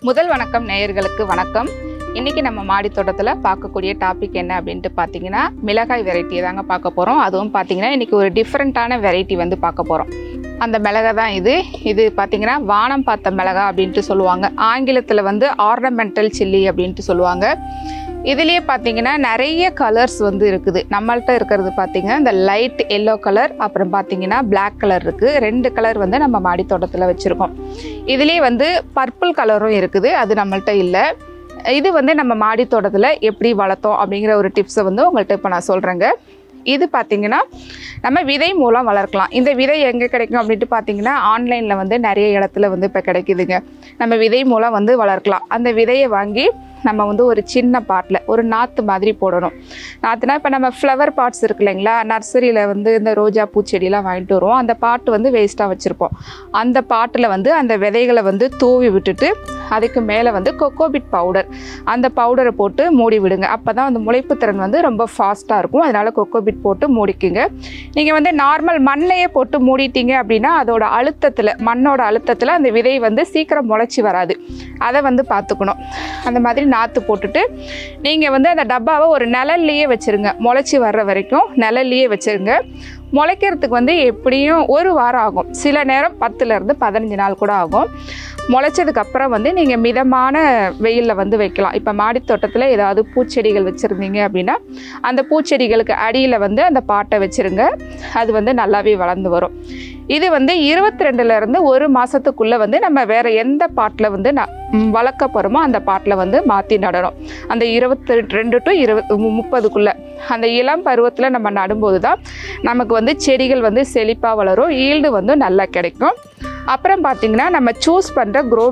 முதல் வணக்கம் நேயர்களுக்கு வணக்கம். இன்னைக்கு நம்ம மாடி தோட்டத்தில் பார்க்கக்கூடிய டாபிக் என்ன அப்படின்ட்டு பார்த்தீங்கன்னா மிளகாய் வெரைட்டியை தாங்க பார்க்க போகிறோம். அதுவும் பார்த்தீங்கன்னா இன்றைக்கி ஒரு டிஃப்ரெண்ட்டான வெரைட்டி வந்து பார்க்க போகிறோம். அந்த மிளகாய் தான் இது பார்த்தீங்கன்னா வானம் பார்த்த மிளகாய் அப்படின்ட்டு சொல்லுவாங்க. ஆங்கிலத்தில் வந்து ஆர்னமெண்டல் சில்லி அப்படின்ட்டு சொல்லுவாங்க. இதுலேயே பார்த்தீங்கன்னா நிறைய கலர்ஸ் வந்து இருக்குது. நம்மள்கிட்ட இருக்கிறது பார்த்தீங்கன்னா இந்த லைட் எல்லோ கலர், அப்புறம் பார்த்தீங்கன்னா பிளாக் கலர் இருக்குது. 2 கலர் வந்து நம்ம மாடி தோட்டத்தில் வச்சுருக்கோம். இதுலேயே வந்து பர்பிள் கலரும் இருக்குது, அது நம்மள்கிட்ட இல்லை. இது வந்து நம்ம மாடி தோட்டத்தில் எப்படி வளர்த்தோம் அப்படிங்கிற ஒரு டிப்ஸை வந்து உங்கள்கிட்ட இப்போ நான் சொல்கிறேங்க. இது பார்த்திங்கன்னா நம்ம விதை மூலம் வளர்க்கலாம். இந்த விதை எங்கே கிடைக்கும் அப்படின்ட்டு பார்த்தீங்கன்னா ஆன்லைனில் வந்து நிறைய இடத்துல வந்து இப்போ கிடைக்குதுங்க. நம்ம விதை மூலம் வந்து வளர்க்கலாம். அந்த விதையை வாங்கி நம்ம வந்து ஒரு சின்ன பாட்டில் ஒரு நாற்று மாதிரி போடணும். நாற்றுனா இப்போ நம்ம ஃப்ளவர் பாட்ஸ் இருக்கு இல்லைங்களா, நர்சரியில் வந்து இந்த ரோஜா பூச்செடியெலாம் வாங்கிட்டு வருவோம். அந்த பாட்டு வந்து வேஸ்ட்டாக வச்சுருப்போம். அந்த பாட்டில் வந்து அந்த விதைகளை வந்து தூவி விட்டுட்டு அதுக்கு மேலே வந்து கொக்கோபிட் பவுடர், அந்த பவுடரை போட்டு மூடி விடுங்க. அப்போ தான் அந்த முளைப்பு திறன் வந்து ரொம்ப ஃபாஸ்ட்டாக இருக்கும். அதனால் கொக்கோபிட் போட்டு மூடிக்குங்க. நீங்கள் வந்து நார்மல் மண்ணையே போட்டு மூடிட்டீங்க அப்படின்னா அதோட அழுத்தத்தில், மண்ணோட அழுத்தத்தில் அந்த விதை வந்து சீக்கிரம் முளைச்சி வராது. அதை வந்து பார்த்துக்கணும். அந்த மாதிரி நாற்று போட்டுட்டு நீங்கள் வந்து அந்த டப்பாவை ஒரு நிழல்லையே வச்சுருங்க. முளைச்சி வர்ற வரைக்கும் நிழல்லையே வச்சுருங்க. முளைக்கிறதுக்கு வந்து எப்படியும் 1 வாரம் ஆகும். சில நேரம் 10லேருந்து 15 நாள் கூட ஆகும். முளைச்சதுக்கப்புறம் வந்து நீங்கள் மிதமான வெயிலில் வந்து வைக்கலாம். இப்போ மாடித்தோட்டத்தில் ஏதாவது பூச்செடிகள் வச்சுருந்தீங்க அப்படின்னா அந்த பூச்செடிகளுக்கு அடியில் வந்து அந்த பாட்டை வச்சுருங்க. அது வந்து நல்லாவே வளர்ந்து வரும். இது வந்து 22லேருந்து 1 மாதத்துக்குள்ளே வந்து நம்ம வேறு எந்த பாட்டில் வந்து வளர்க்க போகிறோமோ அந்த பாட்டில் வந்து மாற்றி நடணும். அந்த 22 to 30க்குள்ளே அந்த இளம் பருவத்தில் நம்ம நடும்போது தான் நமக்கு வந்து செடிகள் வந்து செழிப்பாக வளரும், ஈல்டு வந்து நல்லா கிடைக்கும். அப்புறம் பார்த்திங்கன்னா நம்ம சூஸ் பண்ணுற க்ரோ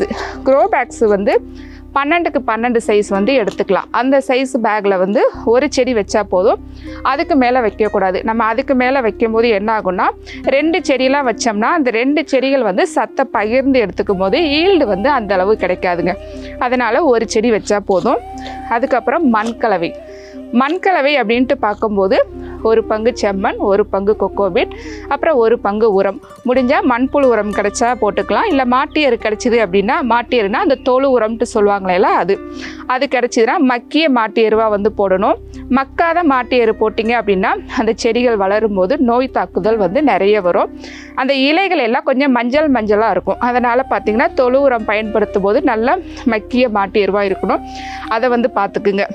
பேக்ஸு வந்து 12க்கு 12 சைஸ் வந்து எடுத்துக்கலாம். அந்த சைஸ் பேக்கில் வந்து ஒரு செடி வச்சா போதும், அதுக்கு மேலே வைக்கக்கூடாது. நம்ம அதுக்கு மேலே வைக்கும்போது என்ன ஆகும்னா 2 செடியெலாம் வச்சோம்னா அந்த 2 செடிகள் வந்து சத்தை பகிர்ந்து எடுத்துக்கும் போது ஈல்டு வந்து அந்தளவு கிடைக்காதுங்க. அதனால் ஒரு செடி வச்சா போதும். அதுக்கப்புறம் மண்கலவை அப்படின்ட்டு பார்க்கும்போது 1 பங்கு செம்மண், 1 பங்கு கொக்கோபிட், அப்புறம் 1 பங்கு உரம். முடிஞ்சால் மண்புழு உரம் கிடைச்சா போட்டுக்கலாம். இல்லை மாட்டு எரு கிடைச்சிது அப்படின்னா, மாட்டு எருனா அந்த தொழு உரம்ட்டு சொல்லுவாங்களேல, அது கிடைச்சிதுன்னா மக்கிய மாட்டு எருவாக வந்து போடணும். மக்காத மாட்டு எரு போட்டிங்க அப்படின்னா அந்த செடிகள் வளரும் போது நோய் தாக்குதல் வந்து நிறைய வரும். அந்த இலைகள் எல்லாம் கொஞ்சம் மஞ்சளாக இருக்கும். அதனால் பார்த்திங்கன்னா தொழு உரம் பயன்படுத்தும் போது நல்லா மக்கிய மாட்டு எருவாக இருக்கணும். அதை வந்து பார்த்துக்குங்க.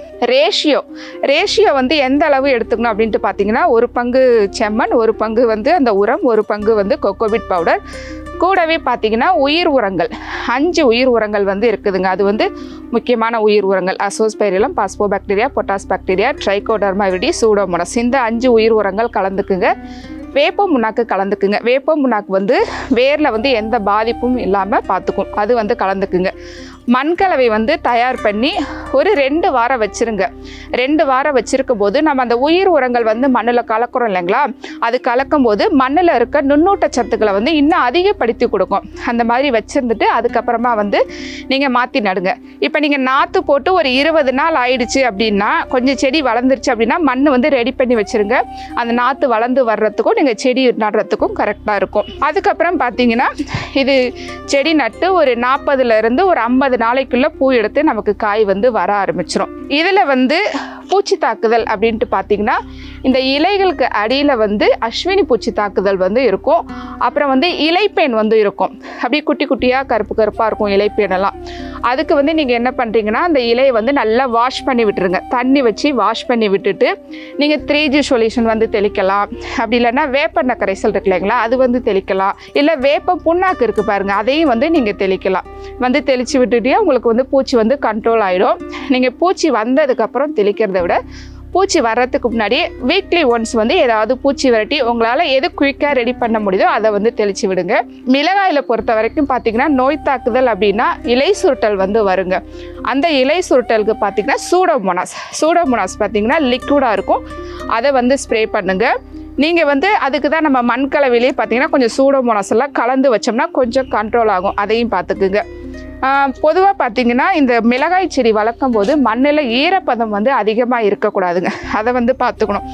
ரேஷியோ வந்து எந்த அளவு எடுத்துக்கணும் அப்படின்ட்டு பார்த்தீங்கன்னா 1 பங்கு செம்மண், 1 பங்கு வந்து அந்த உரம், 1 பங்கு வந்து கொக்கோபிட் பவுடர். கூடவே பார்த்தீங்கன்னா உயிர் உரங்கள் 5 உயிர் உரங்கள் வந்து இருக்குதுங்க. அது வந்து முக்கியமான உயிர் உரங்கள் azospirillum, phosphobacteria, potash bacteria, trichoderma viride, pseudomonas. இந்த 5 உயிர் உரங்கள் கலந்துக்குங்க. வேப்ப முன்னாக்கு கலந்துக்குங்க. வேப்ப முன்னாக்கு வந்து வேரில் வந்து எந்த பாதிப்பும் இல்லாமல் பார்த்துக்கும், அது வந்து கலந்துக்குங்க. மண்கலவை வந்து தயார் பண்ணி ஒரு 2 வாரம் வச்சுருங்க. 2 வாரம் வச்சுருக்கும் போது நம்ம அந்த உயிர் உரங்கள் வந்து மண்ணில் கலக்கிறோம் இல்லைங்களா, அது கலக்கும் போது மண்ணில் இருக்க நுண்ணூட்ட சத்துக்களை வந்து இன்னும் அதிகப்படுத்தி கொடுக்கும். அந்த மாதிரி வச்சுருந்துட்டு அதுக்கப்புறமா வந்து நீங்கள் மாற்றி நடுங்க. இப்போ நீங்கள் நாற்று போட்டு ஒரு 20 நாள் ஆயிடுச்சு அப்படின்னா, கொஞ்சம் செடி வளர்ந்துருச்சு அப்படின்னா மண் வந்து ரெடி பண்ணி வச்சுருங்க. அந்த நாற்று வளர்ந்து வர்றதுக்கும் நீங்கள் செடி நடுறதுக்கும் கரெக்டாக இருக்கும். அதுக்கப்புறம் பார்த்தீங்கன்னா இது செடி நட்டு ஒரு 40லேருந்து ஒரு 50 நாளைக்குள்ளே பூ எடுத்து நமக்கு காய் வந்து வர ஆரம்பிச்சிடும். இதில் வந்து பூச்சி தாக்குதல் அப்படின்ட்டு பார்த்தீங்கன்னா இந்த இலைகளுக்கு அடியில் வந்து அஸ்வினி பூச்சி தாக்குதல் வந்து இருக்கும். அப்புறம் வந்து இலைப்பேன் வந்து இருக்கும். அப்படியே குட்டி குட்டியாக கருப்பாக இருக்கும் இலைப்பேனெல்லாம். அதுக்கு வந்து நீங்கள் என்ன பண்ணுறீங்கன்னா அந்த இலையை வந்து நல்லா வாஷ் பண்ணி விட்டுருங்க. தண்ணி வச்சு வாஷ் பண்ணி விட்டுட்டு நீங்கள் 3G சொல்யூஷன் வந்து தெளிக்கலாம். அப்படி இல்லைன்னா வேப்பெண்ணெய் கரைசல் இருக்கு இல்லைங்களா, அது வந்து தெளிக்கலாம். இல்லை வேப்ப புண்ணாக்கு இருக்குது பாருங்கள், அதையும் வந்து நீங்கள் தெளிக்கலாம். வந்து தெளித்து விட்டுட்டே உங்களுக்கு வந்து பூச்சி வந்து கண்ட்ரோல் ஆகிடும். நீங்கள் பூச்சி வந்ததுக்கப்புறம் தெளிக்கிறத விட பூச்சி வர்றதுக்கு முன்னாடி வீக்லி ஒன்ஸ் வந்து ஏதாவது பூச்சி விரட்டி உங்களால் எது குயிக்காக ரெடி பண்ண முடியுதோ அதை வந்து தெளித்து விடுங்க. மிளகாயில் பொறுத்த வரைக்கும் பார்த்திங்கன்னா நோய் தாக்குதல் அப்படின்னா இலை சுருட்டல் வந்து வருங்க. அந்த இலை சுருட்டலுக்கு பார்த்திங்கன்னா சூடோமோனாஸ் பார்த்திங்கன்னா லிக்விடாக இருக்கும், அதை வந்து ஸ்ப்ரே பண்ணுங்கள். நீங்கள் வந்து அதுக்கு தான் நம்ம மண்கலவிலே பார்த்திங்கன்னா கொஞ்சம் சூடோமோனாஸ் எல்லாம் கலந்து வச்சோம்னா கொஞ்சம் கண்ட்ரோல் ஆகும், அதையும் பார்த்துக்குங்க. பொதுவாக பார்த்திங்கன்னா இந்த மிளகாய் செடி வளர்க்கும் போது மண்ணில் ஈரப்பதம் வந்து அதிகமாக இருக்கக்கூடாதுங்க. அதை வந்து பார்த்துக்கணும்.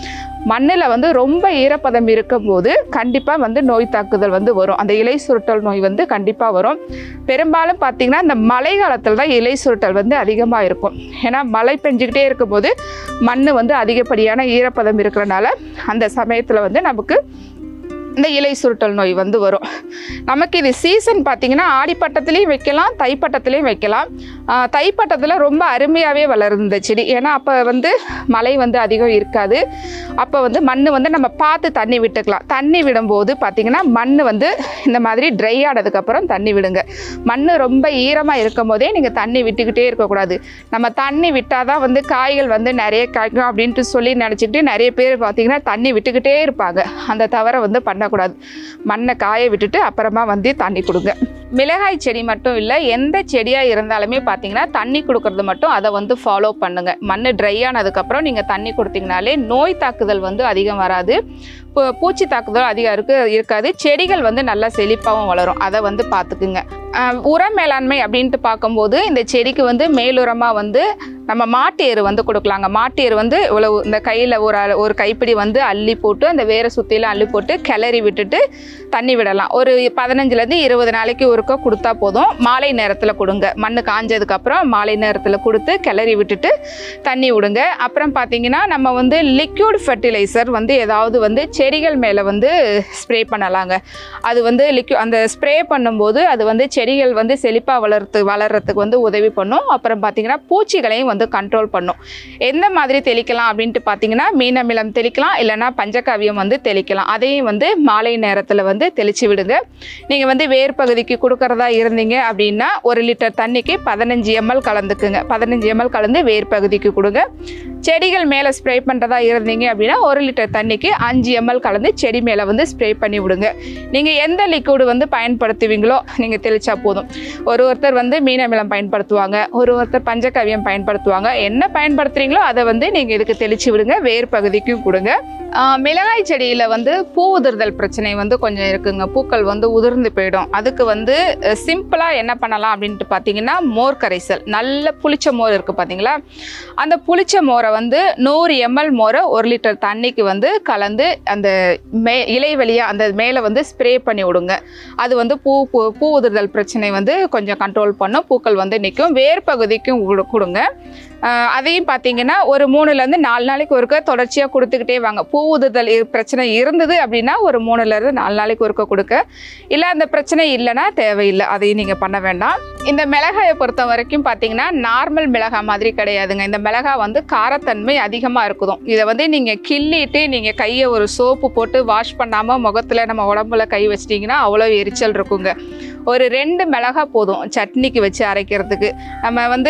மண்ணில் வந்து ரொம்ப ஈரப்பதம் இருக்கும்போது கண்டிப்பாக வந்து நோய் தாக்குதல் வந்து வரும். அந்த இலை சுருட்டல் நோய் வந்து கண்டிப்பாக வரும். பெரும்பாலும் பார்த்திங்கன்னா இந்த மழை காலத்தில் தான் இலை சுருட்டல் வந்து அதிகமாக இருக்கும். ஏன்னா மழை பெஞ்சிக்கிட்டே இருக்கும்போது மண் வந்து அதிகப்படியான ஈரப்பதம் இருக்கிறனால அந்த சமயத்தில் வந்து நமக்கு இந்த இலை சுருட்டல் நோய் வந்து வரும். நமக்கு இது சீசன் பார்த்திங்கன்னா ஆடிப்பட்டத்துலேயும் வைக்கலாம், தைப்பட்டத்துலேயும் வைக்கலாம். தைப்பட்டத்தில் ரொம்ப அருமையாகவே வளருது இந்த செடி. ஏன்னா அப்போ வந்து மழை வந்து அதிகம் இருக்காது. அப்போ வந்து மண் வந்து நம்ம பார்த்து தண்ணி விட்டுக்கலாம். தண்ணி விடும்போது பார்த்திங்கன்னா மண் வந்து இந்த மாதிரி ட்ரை ஆனதுக்கப்புறம் தண்ணி விடுங்க. மண் ரொம்ப ஈரமாக இருக்கும் போதே நீங்கள் தண்ணி விட்டுக்கிட்டே இருக்கக்கூடாது. நம்ம தண்ணி விட்டால் தான் வந்து காய்கள் வந்து நிறைய காய்க்கும் அப்படின்ட்டு சொல்லி நினச்சிக்கிட்டு நிறைய பேர் பார்த்திங்கன்னா தண்ணி விட்டுக்கிட்டே இருப்பாங்க. அந்த தவறை வந்து பண்ணக்கூடாது. மண்ணை காய விட்டுட்டு அப்புறமா வந்து தண்ணி கொடுங்க. மிளகாய் செடி மட்டும் இல்லை, எந்த செடியாக இருந்தாலுமே பார்த்தீங்கன்னா தண்ணி கொடுக்கறது மட்டும் அதை வந்து ஃபாலோ பண்ணுங்கள். மண் ட்ரை ஆனதுக்கப்புறம் நீங்கள் தண்ணி கொடுத்தீங்கனாலே நோய் தாக்குதல் வந்து அதிகம் வராது, பூச்சி தாக்குதல் அதிகம் இருக்காது. செடிகள் வந்து நல்லா செழிப்பாகவும் வளரும். அதை வந்து பார்த்துக்குங்க. உர மேலாண்மை அப்படின்ட்டு பார்க்கும்போது இந்த செடிக்கு வந்து மேலுரமாக வந்து நம்ம மாட்டு எரு வந்து கொடுக்கலாங்க. மாட்டு எரு வந்து இவ்வளவு இந்த கையில் ஒரு கைப்பிடி வந்து அள்ளி போட்டு அந்த வேரை சுற்றிலாம் அள்ளி போட்டு கிளறி விட்டுட்டு தண்ணி விடலாம். ஒரு 15லேருந்து 20 நாளைக்கு ஒருக்கா கொடுத்தா போதும். மாலை நேரத்தில் கொடுங்க. மண் காஞ்சதுக்கப்புறம் மாலை நேரத்தில் கொடுத்து கிளறி விட்டுட்டு தண்ணி விடுங்க. அப்புறம் பார்த்திங்கன்னா நம்ம வந்து லிக்யூட் ஃபெர்டிலைசர் வந்து ஏதாவது வந்து செடிகள் மேலே வந்து ஸ்ப்ரே பண்ணலாங்க. அது வந்து அந்த ஸ்ப்ரே பண்ணும்போது அது வந்து செடிகள் வந்து செழிப்பாக வளர்கிறதுக்கு வந்து உதவி பண்ணும். அப்புறம் பார்த்திங்கன்னா பூச்சிகளையும் வந்து கண்ட்ரோல் பண்ணும். எந்த மாதிரி தெளிக்கலாம் அப்படின்ட்டு பார்த்தீங்கன்னா மீன் அமிலம் தெளிக்கலாம், இல்லைனா பஞ்சகாவியம் வந்து தெளிக்கலாம். அதையும் வந்து மாலை நேரத்தில் வந்து தெளித்து விடுங்க. நீங்கள் வந்து வேர் பகுதிக்கு கொடுக்கறதா இருந்தீங்க அப்படின்னா 1 லிட்டர் தண்ணிக்கு 15 ml கலந்துக்குங்க. 15 ml கலந்து வேர் பகுதிக்கு கொடுங்க. செடிகள் மேலே ஸ்ப்ரே பண்ணுறதா இருந்தீங்க அப்படின்னா 1 லிட்டர் தண்ணிக்கு 5 ml கலந்து செடி மேலே வந்து ஸ்ப்ரே பண்ணி விடுங்க. நீங்கள் எந்த லிக்விடு வந்து பயன்படுத்துவீங்களோ நீங்கள் தெளித்தா போதும். ஒருத்தர் வந்து மீன் அமிலம் பயன்படுத்துவாங்க, ஒருத்தர் பஞ்சகாவியம் பயன்படுத்துவாங்க. என்ன பயன்படுத்துகிறீங்களோ அதை வந்து நீங்கள் இதுக்கு தெளித்து விடுங்க. வேர் பகுதிக்கும் கொடுங்க. மிளகாய் செடியில் வந்து பூ உதிர்தல் பிரச்சனை வந்து கொஞ்சம் இருக்குங்க. பூக்கள் வந்து உதிர்ந்து போயிடும். அதுக்கு வந்து சிம்பிளாக என்ன பண்ணலாம் அப்படின்ட்டு பார்த்தீங்கன்னா மோர் கரைசல். நல்ல புளிச்ச மோர் இருக்குது பார்த்தீங்களா, அந்த புளிச்ச மோரை வந்து 100 ml மோரை 1 லிட்டர் தண்ணிக்கு வந்து கலந்து அந்த இலை வழியாக அந்த மேலே வந்து ஸ்ப்ரே பண்ணி விடுங்க. அது வந்து பூ உதிர்தல் பிரச்சனை வந்து கொஞ்சம் கண்ட்ரோல் பண்ணும். பூக்கள் வந்து நிற்கும். வேர் பகுதிக்கும் கொடுங்க. அதையும் பார்த்தீங்கன்னா ஒரு 3லேருந்து 4 நாளைக்கு ஒருக்க தொடர்ச்சியாக கொடுத்துக்கிட்டே வாங்க. பூ உதிர்தல் பிரச்சனை இருந்தது அப்படின்னா ஒரு 3லேருந்து 4 நாளைக்கு ஒருக்க கொடுக்க. இல்லை அந்த பிரச்சனை இல்லைன்னா தேவையில்லை, அதையும் நீங்கள் பண்ண வேண்டாம். இந்த மிளகாயை பொறுத்த வரைக்கும் பார்த்தீங்கன்னா நார்மல் மிளகாய் மாதிரி கிடையாதுங்க. இந்த மிளகாய் வந்து காரத்தன்மை அதிகமாக இருக்குதும். இதை வந்து நீங்கள் கிள்ளிட்டு நீங்கள் கையை ஒரு சோப்பு போட்டு வாஷ் பண்ணாமல் முகத்தில் நம்ம உடம்புல கை வச்சிட்டிங்கன்னா அவ்வளோ எரிச்சல் இருக்குங்க. ஒரு 2 மிளகாய் போதும் சட்னிக்கு வச்சு அரைக்கிறதுக்கு. நம்ம வந்து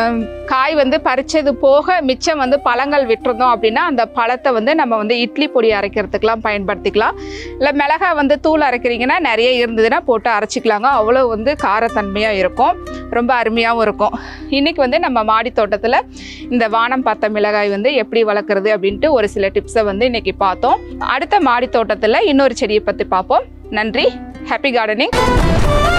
காய் வந்து பறிச்சது போக மிச்சம் வந்து பழங்கள் விட்டுருந்தோம் அப்படின்னா அந்த பழத்தை வந்து நம்ம வந்து இட்லி பொடி அரைக்கிறதுக்கெலாம் பயன்படுத்திக்கலாம். இல்லை மிளகாய் வந்து தூள் அரைக்கிறீங்கன்னா நிறைய இருந்ததுன்னா போட்டு அரைச்சிக்கலாங்க. அவ்வளோ வந்து காரத்தன்மையாக இருக்கும், ரொம்ப அருமையாகவும் இருக்கும். இன்றைக்கி வந்து நம்ம மாடி தோட்டத்தில் இந்த வானம் பார்த்த மிளகாய் வந்து எப்படி வளர்க்குறது அப்படின்ட்டு ஒரு சில டிப்ஸை வந்து இன்றைக்கி பார்த்தோம். அடுத்த மாடி தோட்டத்தில் இன்னொரு செடியை பற்றி பார்ப்போம். நன்றி. Happy gardening.